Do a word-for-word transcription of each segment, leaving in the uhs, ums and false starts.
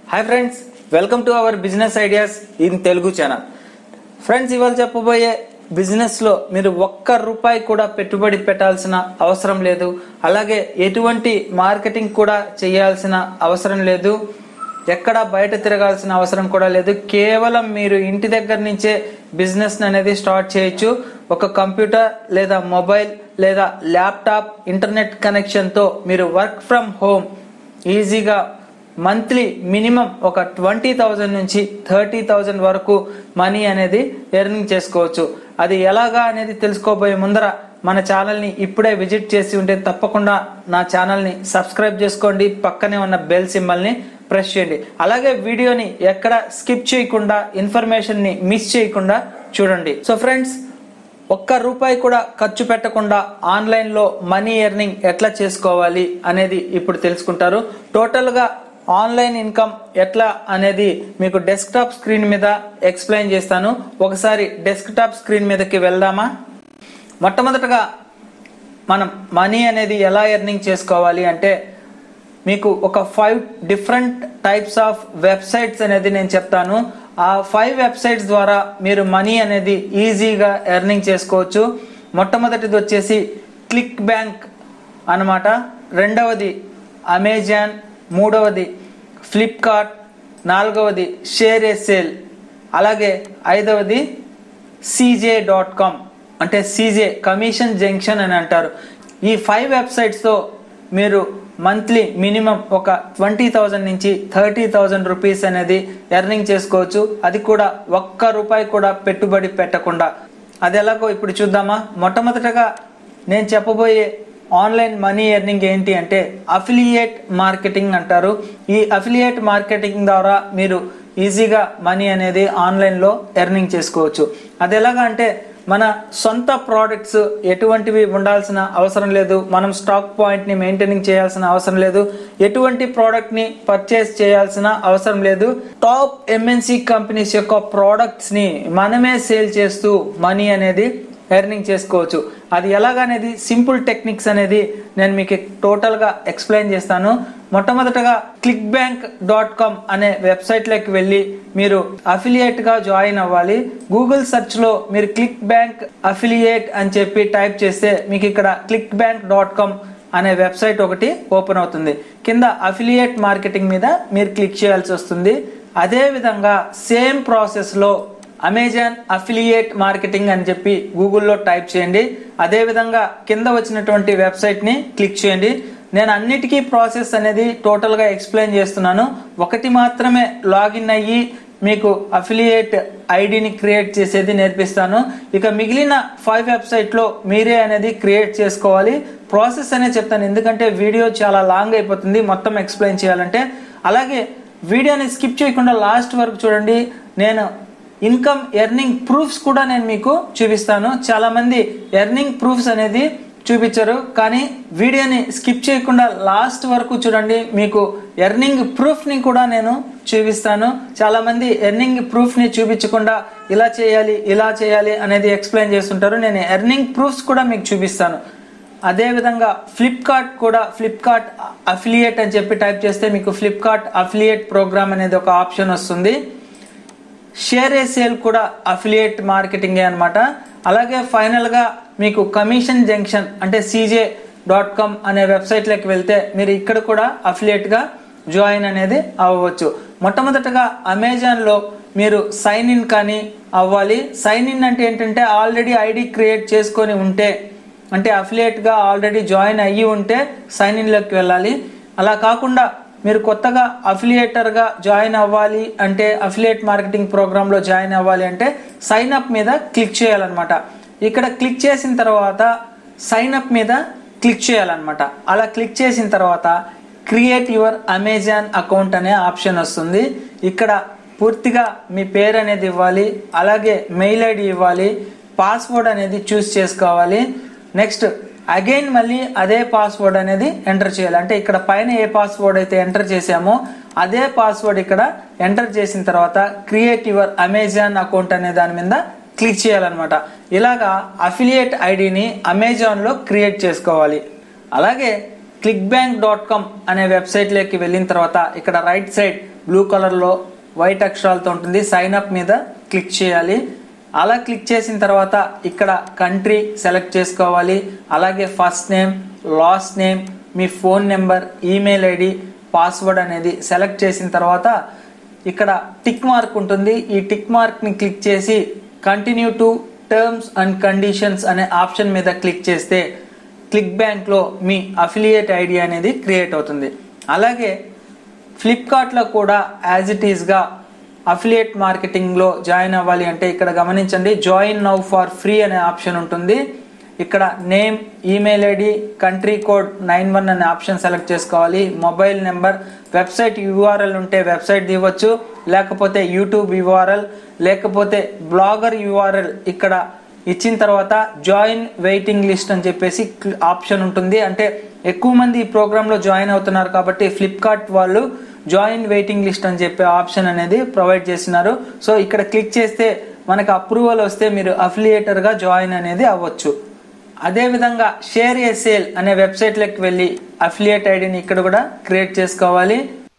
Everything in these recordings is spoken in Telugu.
Hi friends, welcome to our business ideas in Telugu channel. Friends, ఇవాళ చెప్పబోయే బిజినెస్లో మీరు ఒక్క రూపాయి కూడా పెట్టుబడి పెట్టాల్సిన అవసరం లేదు. అలాగే ఎటువంటి మార్కెటింగ్ కూడా చేయాల్సిన అవసరం లేదు. ఎక్కడ బయట తిరగాల్సిన అవసరం కూడా లేదు. కేవలం మీరు ఇంటి దగ్గర నుంచే బిజినెస్ అనేది స్టార్ట్ చేయొచ్చు. ఒక కంప్యూటర్ లేదా మొబైల్ లేదా ల్యాప్టాప్ ఇంటర్నెట్ కనెక్షన్తో మీరు వర్క్ ఫ్రమ్ హోమ్ ఈజీగా మంత్లీ మినిమం ఒక ట్వంటీ థౌజండ్ నుంచి థర్టీ థౌజండ్ వరకు మనీ అనేది ఎర్నింగ్ చేసుకోవచ్చు. అది ఎలాగా అనేది తెలుసుకోబోయే ముందర మన ఛానల్ని ఇప్పుడే విజిట్ చేసి ఉంటే తప్పకుండా నా ఛానల్ని సబ్స్క్రైబ్ చేసుకోండి. పక్కనే ఉన్న బెల్ సింబల్ని ప్రెస్ చేయండి. అలాగే వీడియోని ఎక్కడ స్కిప్ చేయకుండా ఇన్ఫర్మేషన్ని మిస్ చేయకుండా చూడండి. సో ఫ్రెండ్స్, ఒక్క రూపాయి కూడా ఖర్చు పెట్టకుండా ఆన్లైన్లో మనీ ఎర్నింగ్ ఎట్లా చేసుకోవాలి అనేది ఇప్పుడు తెలుసుకుంటారు. టోటల్గా ఆన్లైన్ ఇన్కమ్ ఎట్లా అనేది మీకు డెస్క్టాప్ స్క్రీన్ మీద ఎక్స్ప్లెయిన్ చేస్తాను. ఒకసారి డెస్క్టాప్ స్క్రీన్ మీదకి వెళ్దామా? మొట్టమొదటగా మనం మనీ అనేది ఎలా ఎర్నింగ్ చేసుకోవాలి అంటే మీకు ఒక five different types of websites అనేది నేను చెప్తాను. ఆ ఫైవ్ వెబ్సైట్స్ ద్వారా మీరు మనీ అనేది ఈజీగా ఎర్నింగ్ చేసుకోవచ్చు. మొట్టమొదటిది వచ్చేసి క్లిక్ బ్యాంక్ అన్నమాట. రెండవది అమెజాన్, మూడవది ఫ్లిప్కార్ట్, నాలుగవది షేర్ ఏ సేల్, అలాగే ఐదవది సీజే డాట్ కామ్ అంటే సీజే కమిషన్ జంక్షన్ అని అంటారు. ఈ ఫైవ్ వెబ్సైట్స్తో మీరు మంత్లీ మినిమం ఒక ట్వంటీ థౌజండ్ నుంచి థర్టీ థౌజండ్ రూపీస్ అనేది ఎర్నింగ్ చేసుకోవచ్చు. అది కూడా ఒక్క రూపాయి కూడా పెట్టుబడి పెట్టకుండా. అది ఎలాగో ఇప్పుడు చూద్దామా? మొట్టమొదటగా నేను చెప్పబోయే ఆన్లైన్ మనీ ఎర్నింగ్ ఏంటి అంటే అఫిలియేట్ మార్కెటింగ్ అంటారు. ఈ అఫిలియేట్ మార్కెటింగ్ ద్వారా మీరు ఈజీగా మనీ అనేది ఆన్లైన్లో ఎర్నింగ్ చేసుకోవచ్చు. అది ఎలాగా అంటే మన సొంత ప్రోడక్ట్స్ ఎటువంటివి ఉండాల్సిన అవసరం లేదు. మనం స్టాక్ పాయింట్ని మెయింటైనింగ్ చేయాల్సిన అవసరం లేదు. ఎటువంటి ప్రోడక్ట్ని పర్చేస్ చేయాల్సిన అవసరం లేదు. టాప్ ఎంఎన్సి కంపెనీస్ యొక్క ప్రోడక్ట్స్ని మనమే సేల్ చేస్తూ మనీ అనేది ఎర్నింగ్ చేసుకోవచ్చు. అది ఎలాగనేది సింపుల్ టెక్నిక్స్ అనేది నేను మీకు టోటల్గా ఎక్స్ప్లెయిన్ చేస్తాను. మొట్టమొదటగా క్లిక్ బ్యాంక్ డాట్ కామ్ అనే వెబ్సైట్లోకి వెళ్ళి మీరు అఫిలియేట్గా జాయిన్ అవ్వాలి. గూగుల్ సెర్చ్లో మీరు క్లిక్ బ్యాంక్ అఫిలియేట్ అని చెప్పి టైప్ చేస్తే మీకు ఇక్కడ క్లిక్ బ్యాంక్ డాట్ కామ్ అనే వెబ్సైట్ ఒకటి ఓపెన్ అవుతుంది. కింద అఫిలియేట్ మార్కెటింగ్ మీద మీరు క్లిక్ చేయాల్సి వస్తుంది. అదేవిధంగా సేమ్ ప్రాసెస్లో అమెజాన్ అఫిలియేట్ మార్కెటింగ్ అని చెప్పి గూగుల్లో టైప్ చేయండి. అదేవిధంగా కింద వచ్చినటువంటి వెబ్సైట్ని క్లిక్ చేయండి. నేను అన్నిటికీ ప్రాసెస్ అనేది టోటల్గా ఎక్స్ప్లెయిన్ చేస్తున్నాను. ఒకటి మాత్రమే లాగిన్ అయ్యి మీకు అఫిలియేట్ ఐడిని క్రియేట్ చేసేది నేర్పిస్తాను. ఇక మిగిలిన ఫైవ్ వెబ్సైట్లో మీరే అనేది క్రియేట్ చేసుకోవాలి. ప్రాసెస్ అనేది చెప్తాను, ఎందుకంటే వీడియో చాలా లాంగ్ అయిపోతుంది మొత్తం ఎక్స్ప్లెయిన్ చేయాలంటే. అలాగే వీడియోని స్కిప్ చేయకుండా లాస్ట్ వరకు చూడండి. నేను ఇన్కమ్ ఎర్నింగ్ ప్రూఫ్స్ కూడా నేను మీకు చూపిస్తాను. చాలా మంది ఎర్నింగ్ ప్రూఫ్స్ అనేది చూపించరు, కానీ వీడియోని స్కిప్ చేయకుండా లాస్ట్ వరకు చూడండి. మీకు ఎర్నింగ్ ప్రూఫ్ని కూడా నేను చూపిస్తాను. చాలా మంది ఎర్నింగ్ ప్రూఫ్ని చూపించకుండా ఇలా చేయాలి ఇలా చేయాలి అనేది ఎక్స్ప్లెయిన్ చేస్తుంటారు. నేను ఎర్నింగ్ ప్రూఫ్స్ కూడా మీకు చూపిస్తాను. అదేవిధంగా ఫ్లిప్కార్ట్ కూడా ఫ్లిప్కార్ట్ అఫిలియేట్ అని చెప్పి టైప్ చేస్తే మీకు ఫ్లిప్కార్ట్ అఫిలియేట్ ప్రోగ్రామ్ అనేది ఒక ఆప్షన్ వస్తుంది. షేర్ ఏ సేల్ కూడా అఫిలియేట్ మార్కెటింగే అనమాట. అలాగే ఫైనల్గా మీకు కమిషన్ జంక్షన్ అంటే సీజే డాట్ కామ్ అనే వెబ్సైట్లోకి వెళ్తే మీరు ఇక్కడ కూడా అఫిలియేట్గా జాయిన్ అనేది అవ్వచ్చు. మొట్టమొదటగా అమెజాన్లో మీరు సైన్ ఇన్ కానీ అవ్వాలి. సైన్ ఇన్ అంటే ఏంటంటే ఆల్రెడీ ఐడి క్రియేట్ చేసుకొని ఉంటే, అంటే అఫిలియేట్గా ఆల్రెడీ జాయిన్ అయ్యి ఉంటే సైన్ ఇన్లోకి వెళ్ళాలి. అలా కాకుండా మీరు కొత్తగా అఫిలియేటర్గా జాయిన్ అవ్వాలి అంటే, అఫిలియేట్ మార్కెటింగ్ ప్రోగ్రాంలో జాయిన్ అవ్వాలి అంటే సైన్ అప్ మీద క్లిక్ చేయాలన్నమాట. ఇక్కడ క్లిక్ చేసిన తర్వాత సైన్ అప్ మీద క్లిక్ చేయాలన్నమాట. అలా క్లిక్ చేసిన తర్వాత క్రియేట్ యువర్ అమెజాన్ అకౌంట్ అనే ఆప్షన్ వస్తుంది. ఇక్కడ పూర్తిగా మీ పేరు అనేది ఇవ్వాలి, అలాగే మెయిల్ ఐడి ఇవ్వాలి, పాస్వర్డ్ అనేది చూస్ చేసుకోవాలి. నెక్స్ట్ అగైన్ మళ్ళీ అదే పాస్వర్డ్ అనేది ఎంటర్ చేయాలి. అంటే ఇక్కడ పైన ఏ పాస్వర్డ్ అయితే ఎంటర్ చేసామో అదే పాస్వర్డ్ ఇక్కడ ఎంటర్ చేసిన తర్వాత క్రియేట్ యువర్ అమెజాన్ అకౌంట్ అనే దాని మీద క్లిక్ చేయాలన్నమాట. ఇలాగా అఫిలియేట్ ఐడిని అమెజాన్లో క్రియేట్ చేసుకోవాలి. అలాగే క్లిక్ బ్యాంక్ డాట్ కామ్ అనే వెబ్సైట్లోకి వెళ్ళిన తర్వాత ఇక్కడ రైట్ సైడ్ బ్లూ కలర్లో వైట్ అక్షరాలతో ఉంటుంది, సైన్ అప్ మీద క్లిక్ చేయాలి. అలా క్లిక్ చేసిన తర్వాత ఇక్కడ కంట్రీ సెలెక్ట్ చేసుకోవాలి. అలాగే ఫస్ట్ నేమ్, లాస్ట్ నేమ్, మీ phone number, email ID, password అనేది సెలెక్ట్ చేసిన తర్వాత ఇక్కడ టిక్ మార్క్ ఉంటుంది. ఈ టిక్ మార్క్ని క్లిక్ చేసి continue to terms and conditions అనే ఆప్షన్ మీద క్లిక్ చేస్తే క్లిక్ బ్యాంక్లో మీ అఫిలియేట్ ఐడి అనేది క్రియేట్ అవుతుంది. అలాగే ఫ్లిప్కార్ట్లో కూడా యాజ్ ఇట్ ఈస్గా అఫిలియేట్ మార్కెటింగ్లో జాయిన్ అవ్వాలి అంటే ఇక్కడ గమనించండి, జాయిన్ నౌ ఫర్ ఫ్రీ అనే ఆప్షన్ ఉంటుంది. ఇక్కడ name, email ID, country code nine one అనే ఆప్షన్ సెలెక్ట్ చేసుకోవాలి. మొబైల్ నెంబర్, వెబ్సైట్ యూఆర్ఎల్ ఉంటే వెబ్సైట్ ఇవ్వచ్చు, లేకపోతే యూట్యూబ్ యూఆర్ఎల్, లేకపోతే బ్లాగర్ యూఆర్ఎల్ ఇక్కడ ఇచ్చిన తర్వాత జాయిన్ వెయిటింగ్ లిస్ట్ అని చెప్పేసి ఆప్షన్ ఉంటుంది. అంటే ఎక్కువ మంది ఈ ప్రోగ్రాంలో జాయిన్ అవుతున్నారు కాబట్టి ఫ్లిప్కార్ట్ వాళ్ళు జాయిన్ వెయిటింగ్ లిస్ట్ అని చెప్పే ఆప్షన్ అనేది ప్రొవైడ్ చేస్తున్నారు. సో ఇక్కడ క్లిక్ చేస్తే మనకు అప్రూవల్ వస్తే మీరు అఫిలియేటర్గా జాయిన్ అనేది అవ్వచ్చు. అదేవిధంగా షేర్ ఏ సేల్ అనే వెబ్సైట్లోకి వెళ్ళి అఫిలియేట్ ఐడిని ఇక్కడ కూడా క్రియేట్ చేసుకోవాలి.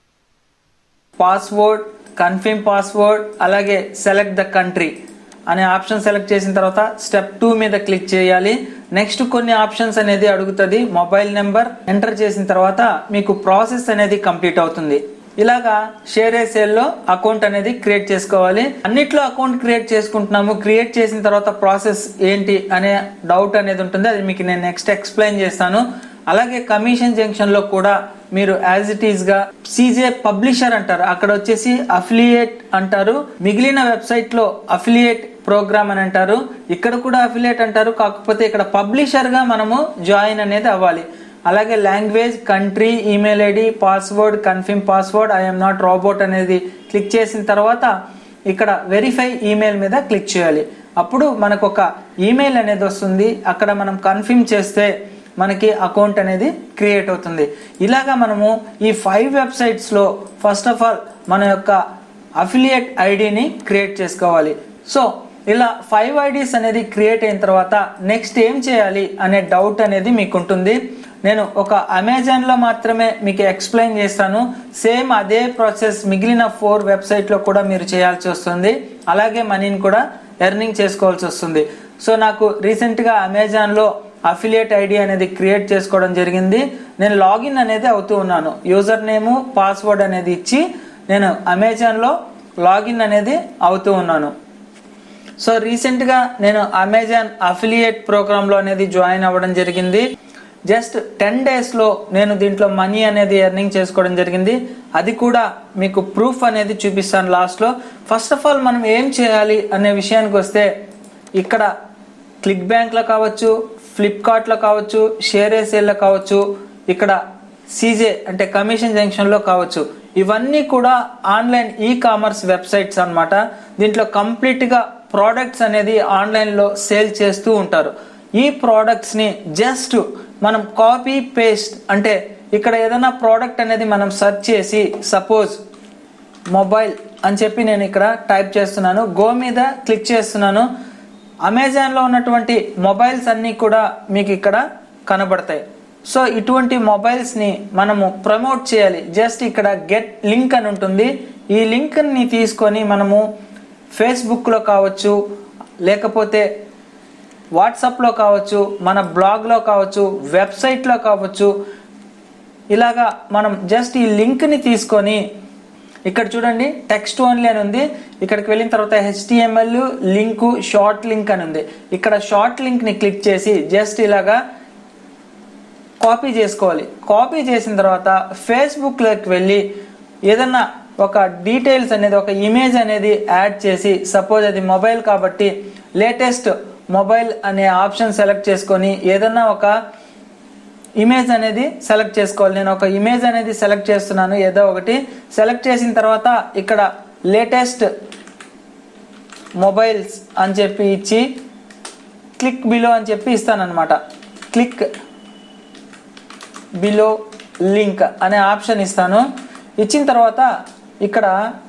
పాస్వర్డ్, కన్ఫర్మ్ పాస్వర్డ్, అలాగే సెలెక్ట్ ద కంట్రీ అనే ఆప్షన్ సెలెక్ట్ చేసిన తర్వాత స్టెప్ టూ మీద క్లిక్ చేయాలి. నెక్స్ట్ కొన్ని ఆప్షన్స్ అనేది అడుగుతుంది. మొబైల్ నెంబర్ ఎంటర్ చేసిన తర్వాత మీకు ప్రాసెస్ అనేది కంప్లీట్ అవుతుంది. ఇలాగా షేర్ ఏ సేల్ లో అకౌంట్ అనేది క్రియేట్ చేసుకోవాలి. అన్నిట్లో అకౌంట్ క్రియేట్ చేసుకుంటున్నాము. క్రియేట్ చేసిన తర్వాత ప్రాసెస్ ఏంటి అనే డౌట్ అనేది ఉంటుంది, అది మీకు నేను నెక్స్ట్ ఎక్స్ప్లెయిన్ చేస్తాను. అలాగే కమిషన్ జంక్షన్ లో కూడా మీరు యాజ్ ఇట్ ఈస్ గా సీజే పబ్లిషర్ అంటారు, అక్కడ వచ్చేసి అఫిలియేట్ అంటారు. మిగిలిన వెబ్సైట్ లో అఫిలియేట్ ప్రోగ్రామ్ అని అంటారు, ఇక్కడ కూడా అఫిలియేట్ అంటారు. కాకపోతే ఇక్కడ పబ్లిషర్ గా మనము జాయిన్ అనేది అవ్వాలి. అలాగే language, country, email ID, password, confirm password, I'm not robot అనేది క్లిక్ చేసిన తర్వాత ఇక్కడ వెరిఫై ఈమెయిల్ మీద క్లిక్ చేయాలి. అప్పుడు మనకు ఒక ఈమెయిల్ అనేది వస్తుంది. అక్కడ మనం కన్ఫర్మ్ చేస్తే మనకి అకౌంట్ అనేది క్రియేట్ అవుతుంది. ఇలాగా మనము ఈ ఫైవ్ వెబ్సైట్స్లో ఫస్ట్ ఆఫ్ ఆల్ మన యొక్క అఫిలియేట్ ఐడిని క్రియేట్ చేసుకోవాలి. సో ఇలా ఫైవ్ ఐడీస్ అనేది క్రియేట్ అయిన తర్వాత నెక్స్ట్ ఏం చేయాలి అనే డౌట్ అనేది మీకు ఉంటుంది. నేను ఒక అమెజాన్లో మాత్రమే మీకు ఎక్స్ప్లెయిన్ చేస్తాను. సేమ్ అదే ప్రాసెస్ మిగిలిన ఫోర్ వెబ్సైట్లో కూడా మీరు చేయాల్సి వస్తుంది. అలాగే మనీని కూడా ఎర్నింగ్ చేసుకోవాల్సి వస్తుంది. సో నాకు రీసెంట్గా అమెజాన్లో అఫిలియేట్ ఐడి అనేది క్రియేట్ చేసుకోవడం జరిగింది. నేను లాగిన్ అనేది అవుతూ ఉన్నాను. యూజర్ నేము, పాస్వర్డ్ అనేది ఇచ్చి నేను అమెజాన్లో లాగిన్ అనేది అవుతూ ఉన్నాను. సో రీసెంట్గా నేను అమెజాన్ అఫిలియేట్ ప్రోగ్రాంలో అనేది జాయిన్ అవ్వడం జరిగింది. జస్ట్ టెన్ డేస్లో నేను దీంట్లో మనీ అనేది ఎర్నింగ్ చేసుకోవడం జరిగింది. అది కూడా మీకు ప్రూఫ్ అనేది చూపిస్తాను లాస్ట్లో. ఫస్ట్ ఆఫ్ ఆల్ మనం ఏం చేయాలి అనే విషయానికి వస్తే ఇక్కడ క్లిక్ బ్యాంక్లో కావచ్చు, ఫ్లిప్కార్ట్లో కావచ్చు, షేర్ ఏ సేల్లో కావచ్చు, ఇక్కడ సీజే అంటే కమిషన్ జంక్షన్లో కావచ్చు, ఇవన్నీ కూడా ఆన్లైన్ ఈ కామర్స్ వెబ్సైట్స్ అన్నమాట. దీంట్లో కంప్లీట్గా ప్రోడక్ట్స్ అనేది ఆన్లైన్లో సేల్ చేస్తూ ఉంటారు. ఈ ప్రోడక్ట్స్ని జస్ట్ మనం కాపీ పేస్ట్ అంటే ఇక్కడ ఏదైనా ప్రోడక్ట్ అనేది మనం సెర్చ్ చేసి సపోజ్ మొబైల్ అని చెప్పి నేను ఇక్కడ టైప్ చేస్తున్నాను, గో మీద క్లిక్ చేస్తున్నాను. అమెజాన్లో ఉన్నటువంటి మొబైల్స్ అన్నీ కూడా మీకు ఇక్కడ కనబడతాయి. సో ఇటువంటి మొబైల్స్ని మనము ప్రమోట్ చేయాలి. జస్ట్ ఇక్కడ గెట్ లింక్ అని ఉంటుంది. ఈ లింక్ని తీసుకొని మనము ఫేస్బుక్లో కావచ్చు, లేకపోతే వాట్సాప్లో కావచ్చు, మన బ్లాగ్లో కావచ్చు, వెబ్సైట్లో కావచ్చు, ఇలాగా మనం జస్ట్ ఈ లింక్ని తీసుకొని ఇక్కడ చూడండి టెక్స్ట్ ఓన్లీ అని ఉంది. ఇక్కడికి వెళ్ళిన తర్వాత హెచ్టిఎంఎల్ లింకు, షార్ట్ లింక్ అని ఉంది. ఇక్కడ షార్ట్ లింక్ని క్లిక్ చేసి జస్ట్ ఇలాగా కాపీ చేసుకోవాలి. కాపీ చేసిన తర్వాత ఫేస్బుక్లోకి వెళ్ళి ఏదన్నా ఒక డీటెయిల్స్ అనేది, ఒక ఇమేజ్ అనేది యాడ్ చేసి, సపోజ్ అది మొబైల్ కాబట్టి లేటెస్ట్ మొబైల్ అనే ఆప్షన్ సెలెక్ట్ చేసుకొని ఏదన్నా ఒక ఇమేజ్ అనేది సెలెక్ట్ చేసుకోవాలి. నేను ఒక ఇమేజ్ అనేది సెలెక్ట్ చేస్తున్నాను, ఏదో ఒకటి సెలెక్ట్ చేసిన తర్వాత ఇక్కడ లేటెస్ట్ మొబైల్స్ అని చెప్పి ఇచ్చి క్లిక్ బిలో అని చెప్పి ఇస్తానన్నమాట. క్లిక్ బిలో లింక్ అనే ఆప్షన్ ఇస్తాను. ఇచ్చిన తర్వాత ఇక్కడ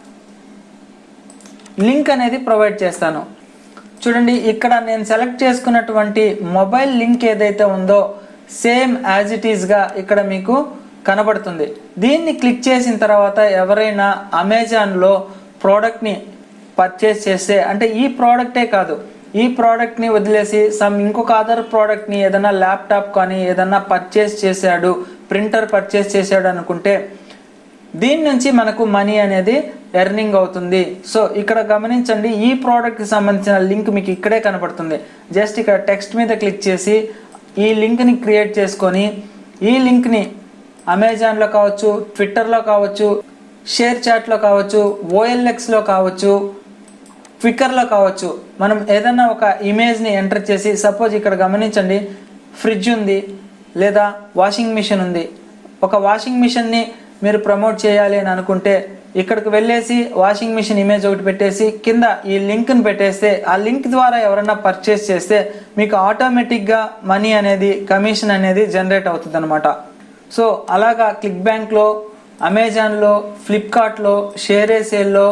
లింక్ అనేది ప్రొవైడ్ చేస్తాను. చూడండి ఇక్కడ నేను సెలెక్ట్ చేసుకున్నటువంటి మొబైల్ లింక్ ఏదైతే ఉందో సేమ్ యాజ్ ఇట్ ఈస్గా ఇక్కడ మీకు కనబడుతుంది. దీన్ని క్లిక్ చేసిన తర్వాత ఎవరైనా అమెజాన్లో ప్రోడక్ట్ని పర్చేస్ చేస్తే, అంటే ఈ ప్రోడక్టే కాదు, ఈ ప్రోడక్ట్ని వదిలేసి సమ్ ఇంకొక అదర్ ప్రోడక్ట్ని ఏదైనా ల్యాప్టాప్ కానీ ఏదైనా పర్చేస్ చేశాడు, ప్రింటర్ పర్చేస్ చేశాడు అనుకుంటే దీని నుంచి మనకు మనీ అనేది ఎర్నింగ్ అవుతుంది. సో ఇక్కడ గమనించండి, ఈ ప్రోడక్ట్కి సంబంధించిన లింక్ మీకు ఇక్కడే కనబడుతుంది. జస్ట్ ఇక్కడ టెక్స్ట్ మీద క్లిక్ చేసి ఈ లింక్ని క్రియేట్ చేసుకొని ఈ లింక్ని అమెజాన్లో కావచ్చు, ట్విట్టర్లో కావచ్చు, షేర్ చాట్లో కావచ్చు, ఓఎల్ఎక్స్లో కావచ్చు, క్విక్కర్లో కావచ్చు, మనం ఏదైనా ఒక ఇమేజ్ని ఎంటర్ చేసి, సపోజ్ ఇక్కడ గమనించండి ఫ్రిడ్జ్ ఉంది లేదా వాషింగ్ మిషన్ ఉంది. ఒక వాషింగ్ మిషన్ని మీరు ప్రమోట్ చేయాలి అని అనుకుంటే ఇక్కడికి వెళ్ళేసి వాషింగ్ మిషన్ ఇమేజ్ ఒకటి పెట్టేసి కింద ఈ లింక్ని పెట్టేస్తే ఆ లింక్ ద్వారా ఎవరైనా పర్చేస్ చేస్తే మీకు ఆటోమేటిక్గా మనీ అనేది, కమిషన్ అనేది జనరేట్ అవుతుంది అనమాట. సో అలాగా క్లిక్ బ్యాంక్లో, అమెజాన్లో, ఫ్లిప్కార్ట్లో, షేర్ ఏ సేల్లో,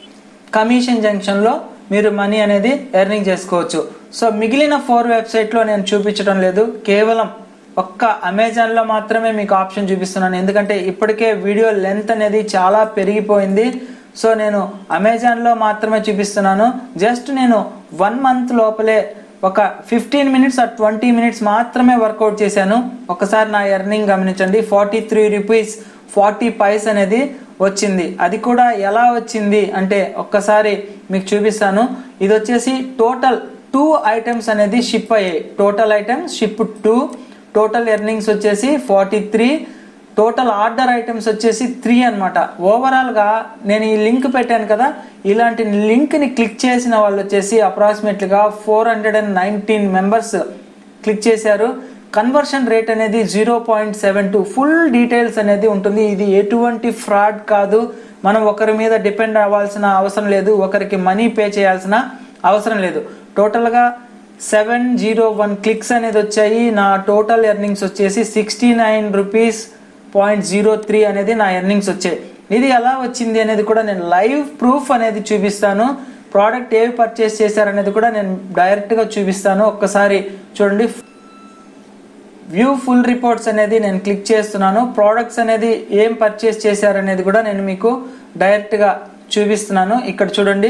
కమిషన్ జంక్షన్లో మీరు మనీ అనేది ఎర్నింగ్ చేసుకోవచ్చు. సో మిగిలిన ఫోర్ వెబ్సైట్లో నేను చూపించడం లేదు, కేవలం ఒక్క అమెజాన్లో మాత్రమే మీకు ఆప్షన్ చూపిస్తున్నాను. ఎందుకంటే ఇప్పటికే వీడియో లెంత్ అనేది చాలా పెరిగిపోయింది. సో నేను అమెజాన్లో మాత్రమే చూపిస్తున్నాను. జస్ట్ నేను వన్ మంత్ లోపలే ఒక ఫిఫ్టీన్ మినిట్స్ ఆ ట్వంటీ మినిట్స్ మాత్రమే వర్కౌట్ చేశాను. ఒకసారి నా ఎర్నింగ్ గమనించండి, forty three rupees forty paise అనేది వచ్చింది. అది కూడా ఎలా వచ్చింది అంటే ఒక్కసారి మీకు చూపిస్తాను. ఇది వచ్చేసి టోటల్ టూ ఐటమ్స్ అనేది షిప్ అయ్యాయి. Total items ship two, total earnings వచ్చేసి forty three, total order items వచ్చేసి త్రీ అనమాట. ఓవరాల్గా నేను ఈ లింక్ పెట్టాను కదా, ఇలాంటి లింక్ని క్లిక్ చేసిన వాళ్ళు వచ్చేసి అప్రాక్సిమేట్లీగా four hundred and nineteen members click చేశారు. కన్వర్షన్ రేట్ అనేది zero point seven two. Full details అనేది ఉంటుంది. ఇది ఎటువంటి ఫ్రాడ్ కాదు. మనం ఒకరి మీద డిపెండ్ అవ్వాల్సిన అవసరం లేదు, ఒకరికి మనీ పే చేయాల్సిన అవసరం లేదు. టోటల్గా సెవెన్ జీరో వన్ క్లిక్స్ అనేది వచ్చాయి. నా టోటల్ ఎర్నింగ్స్ వచ్చేసి sixty nine rupees point zero three అనేది నా ఎర్నింగ్స్ వచ్చాయి. ఇది ఎలా వచ్చింది అనేది కూడా నేను లైవ్ ప్రూఫ్ అనేది చూపిస్తాను. ప్రోడక్ట్ ఏవి పర్చేస్ చేశారనేది కూడా నేను డైరెక్ట్గా చూపిస్తాను. ఒక్కసారి చూడండి, వ్యూ ఫుల్ రిపోర్ట్స్ అనేది నేను క్లిక్ చేస్తున్నాను. ప్రోడక్ట్స్ అనేది ఏం పర్చేస్ చేశారనేది కూడా నేను మీకు డైరెక్ట్గా చూపిస్తున్నాను. ఇక్కడ చూడండి,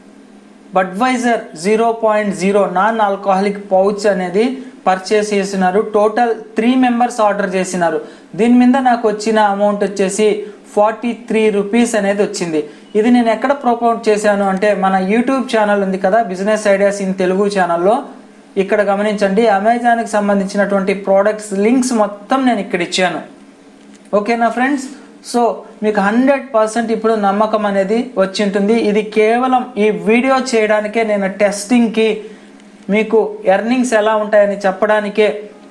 Budweiser zero point zero non alcoholic pouch అనేది పర్చేస్ చేసినారు. టోటల్ త్రీ మెంబర్స్ ఆర్డర్ చేసినారు. దీని మీద నాకు వచ్చిన అమౌంట్ వచ్చేసి ఫార్టీ త్రీ రూపీస్ అనేది వచ్చింది. ఇది నేను ఎక్కడ ప్రమోట్ చేశాను అంటే మన యూట్యూబ్ ఛానల్ ఉంది కదా, బిజినెస్ ఐడియాస్ ఇన్ తెలుగు ఛానల్లో. ఇక్కడ గమనించండి, అమెజాన్కి సంబంధించినటువంటి ప్రోడక్ట్స్ లింక్స్ మొత్తం నేను ఇక్కడ ఇచ్చాను. ఓకేనా ఫ్రెండ్స్? సో మీకు హండ్రెడ్ పర్సెంట్ ఇప్పుడు నమ్మకం అనేది వచ్చి ఉంటుంది. ఇది కేవలం ఈ వీడియో చేయడానికే, నేను టెస్టింగ్కి మీకు ఎర్నింగ్స్ ఎలా ఉంటాయని చెప్పడానికే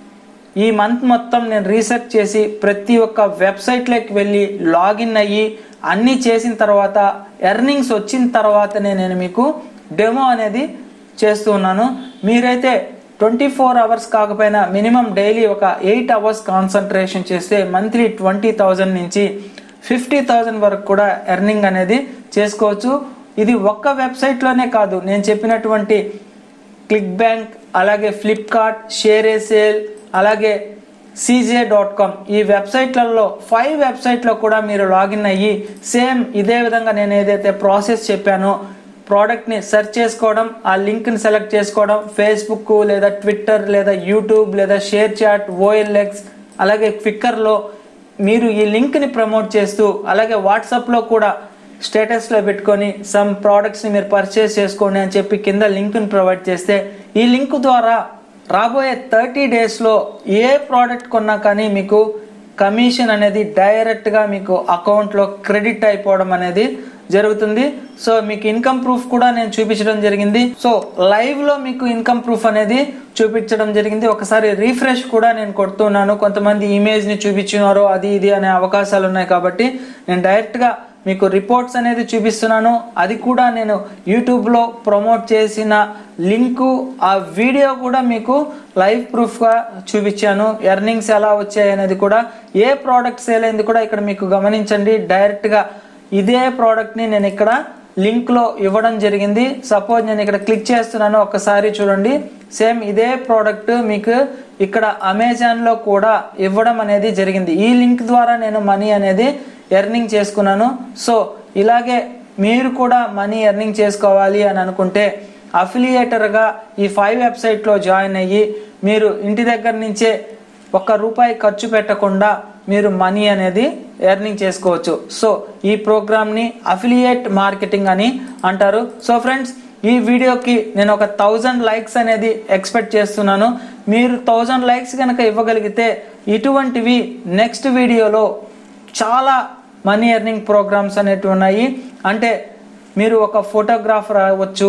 ఈ మంత్ మొత్తం నేను రీసెర్చ్ చేసి ప్రతి ఒక్క వెబ్సైట్లోకి వెళ్ళి లాగిన్ అయ్యి అన్నీ చేసిన తర్వాత ఎర్నింగ్స్ వచ్చిన తర్వాతనే నేను మీకు డెమో అనేది చేస్తూ ఉన్నాను. మీరైతే ట్వంటీ ఫోర్ అవర్స్ కాకపోయినా మినిమం డైలీ ఒక ఎయిట్ అవర్స్ కాన్సన్ట్రేషన్ చేస్తే మంత్లీ ట్వంటీ థౌజండ్ నుంచి ఫిఫ్టీ థౌజండ్ వరకు కూడా ఎర్నింగ్ అనేది చేసుకోవచ్చు. ఇది ఒక్క వెబ్సైట్లోనే కాదు, నేను చెప్పినటువంటి క్లిక్ బ్యాంక్, అలాగే ఫ్లిప్కార్ట్, షేర్ ఏ సేల్, అలాగే సీజే డాట్ కామ్ ఈ వెబ్సైట్లలో ఫైవ్ వెబ్సైట్లో కూడా మీరు లాగిన్ అయ్యి సేమ్ ఇదే విధంగా నేను ఏదైతే ప్రాసెస్ చెప్పానో ప్రోడక్ట్ని సెర్చ్ చేసుకోవడం, ఆ లింక్ని సెలెక్ట్ చేసుకోవడం, ఫేస్బుక్ లేదా ట్విట్టర్ లేదా యూట్యూబ్ లేదా షేర్ చాట్, ఓఎల్ఎక్స్, అలాగే క్విక్కర్లో మీరు ఈ లింక్ని ప్రమోట్ చేస్తూ, అలాగే వాట్సాప్లో కూడా స్టేటస్లో పెట్టుకొని సమ్ ప్రోడక్ట్స్ని మీరు పర్చేస్ చేసుకోండి అని చెప్పి కింద లింక్ని ప్రొవైడ్ చేస్తే ఈ లింక్ ద్వారా రాబోయే థర్టీ డేస్లో ఏ ప్రోడక్ట్ కొన్నా కానీ మీకు కమిషన్ అనేది డైరెక్ట్గా మీకు అకౌంట్లో క్రెడిట్ అయిపోవడం అనేది జరుగుతుంది. సో మీకు ఇన్కమ్ ప్రూఫ్ కూడా నేను చూపించడం జరిగింది. సో లైవ్ లో మీకు ఇన్కమ్ ప్రూఫ్ అనేది చూపించడం జరిగింది. ఒకసారి రీఫ్రెష్ కూడా నేను కొడుతున్నాను. కొంతమంది ఇమేజ్ ని చూపించినారో అది ఇది అనే అవకాశాలు ఉన్నాయి కాబట్టి నేను డైరెక్ట్ గా మీకు రిపోర్ట్స్ అనేది చూపిస్తున్నాను. అది కూడా నేను యూట్యూబ్ లో ప్రమోట్ చేసిన లింకు, ఆ వీడియో కూడా మీకు లైవ్ ప్రూఫ్ గా చూపించాను. ఎర్నింగ్స్ ఎలా వచ్చాయి అనేది కూడా, ఏ ప్రోడక్ట్ సేల్ అయింది కూడా ఇక్కడ మీకు గమనించండి. డైరెక్ట్ గా ఇదే ప్రోడక్ట్ ని నేను ఇక్కడ లింక్ లో ఇవ్వడం జరిగింది. సపోజ్ నేను ఇక్కడ క్లిక్ చేస్తున్నాను, ఒక్కసారి చూడండి. సేమ్ ఇదే ప్రోడక్ట్ మీకు ఇక్కడ అమెజాన్ లో కూడా ఇవ్వడం అనేది జరిగింది. ఈ లింక్ ద్వారా నేను మనీ అనేది ఎర్నింగ్ చేసుకున్నాను. సో ఇలాగే మీరు కూడా మనీ ఎర్నింగ్ చేసుకోవాలి అని అనుకుంటే అఫిలియేటర్గా ఈ ఫైవ్ వెబ్సైట్లో జాయిన్ అయ్యి మీరు ఇంటి దగ్గర నుంచే ఒక్క రూపాయి ఖర్చు పెట్టకుండా మీరు మనీ అనేది ఎర్నింగ్ చేసుకోవచ్చు. సో ఈ ప్రోగ్రామ్ని అఫిలియేట్ మార్కెటింగ్ అని అంటారు. సో ఫ్రెండ్స్, ఈ వీడియోకి నేను ఒక థౌజండ్ లైక్స్ అనేది ఎక్స్పెక్ట్ చేస్తున్నాను. మీరు థౌజండ్ లైక్స్ కనుక ఇవ్వగలిగితే ఇటువంటివి నెక్స్ట్ వీడియోలో చాలా మనీ ఎర్నింగ్ ప్రోగ్రామ్స్ అనేవి ఉన్నాయి. అంటే మీరు ఒక ఫోటోగ్రాఫర్ అవ్వచ్చు,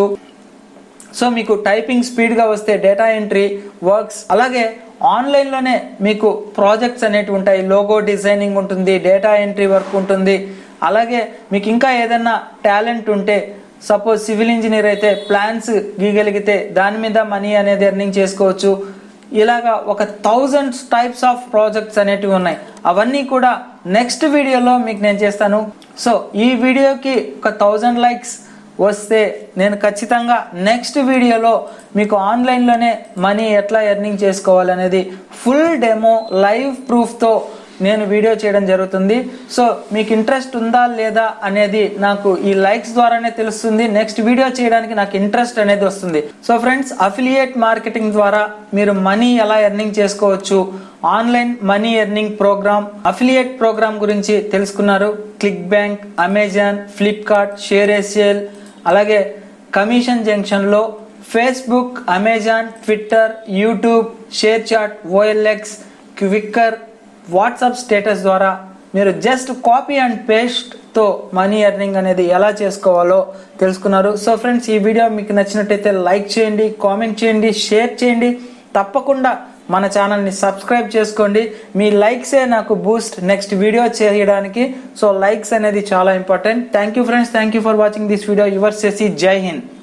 సో మీకు టైపింగ్ స్పీడ్గా వస్తే డేటా ఎంట్రీ వర్క్స్, అలాగే ఆన్లైన్లోనే మీకు ప్రాజెక్ట్స్ అనేటివి ఉంటాయి. లోగో డిజైనింగ్ ఉంటుంది, డేటా ఎంట్రీ వర్క్ ఉంటుంది. అలాగే మీకు ఇంకా ఏదైనా టాలెంట్ ఉంటే, సపోజ్ సివిల్ ఇంజనీర్ అయితే ప్లాన్స్ గీయగలిగితే దాని మీద మనీ అనేది ఎర్నింగ్ చేసుకోవచ్చు. ఇలాగా ఒక థౌజండ్స్ టైప్స్ ఆఫ్ ప్రాజెక్ట్స్ అనేటివి ఉన్నాయి. అవన్నీ కూడా నెక్స్ట్ వీడియోలో మీకు నేను చేస్తాను. సో ఈ వీడియోకి ఒక థౌజండ్ లైక్స్ వస్తే నేను ఖచ్చితంగా నెక్స్ట్ వీడియోలో మీకు ఆన్లైన్లోనే మనీ ఎట్లా ఎర్నింగ్ చేసుకోవాలనేది ఫుల్ డెమో లైవ్ ప్రూఫ్తో నేను వీడియో చేయడం జరుగుతుంది. సో మీకు ఇంట్రెస్ట్ ఉందా లేదా అనేది నాకు ఈ లైక్స్ ద్వారానే తెలుస్తుంది. నెక్స్ట్ వీడియో చేయడానికి నాకు ఇంట్రెస్ట్ అనేది వస్తుంది. సో ఫ్రెండ్స్, అఫిలియేట్ మార్కెటింగ్ ద్వారా మీరు మనీ ఎలా ఎర్నింగ్ చేసుకోవచ్చు, online money earning program, affiliate program గురించి తెలుసుకున్నారు. Click bank, Amazon, Flipkart, share SL, అలాగే కమిషన్ జంక్షన్లో Facebook, Amazon, Twitter, YouTube, share chat, OLX, Quikr, WhatsApp status ద్వారా మీరు జస్ట్ కాపీ అండ్ పేస్ట్తో మనీ ఎర్నింగ్ అనేది ఎలా చేసుకోవాలో తెలుసుకున్నారు. సో ఫ్రెండ్స్, ఈ వీడియో మీకు నచ్చినట్టయితే లైక్ చేయండి, కామెంట్ చేయండి, షేర్ చేయండి. తప్పకుండా మన ఛానల్ని సబ్స్క్రైబ్ చేసుకోండి. మీ లైక్సే నాకు బూస్ట్ నెక్స్ట్ వీడియో చేయడానికి. సో లైక్స్ అనేది చాలా important. Thank you friends, thank you for watching this video. Your Shashi, జై హింద్.